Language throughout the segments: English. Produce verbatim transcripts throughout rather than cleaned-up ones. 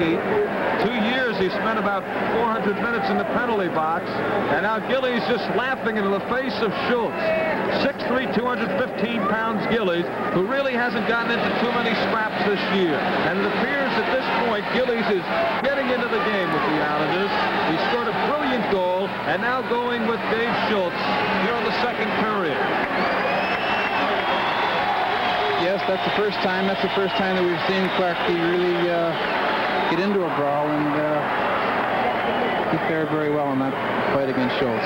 hockey. Two years he spent about four hundred minutes in the penalty box, and now Gillies just laughing into the face of Schultz. six three, two hundred fifteen pounds Gillies, who really hasn't gotten into too many scraps this year. And it appears at this point Gillies is getting into the game with the Islanders. He scored a brilliant goal, and now going with Dave Schultz here in the second period. Yes, that's the first time. That's the first time that we've seen Clarkey really uh, get into a brawl, and uh, he fared very well in that fight against Schultz.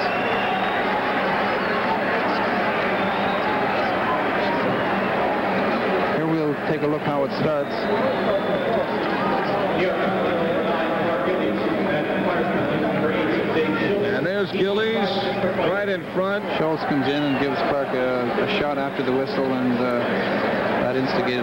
Here we'll take a look how it starts. And there's Gillies right in front. Schultz comes in and gives Clark a, a shot after the whistle, and uh, that instigated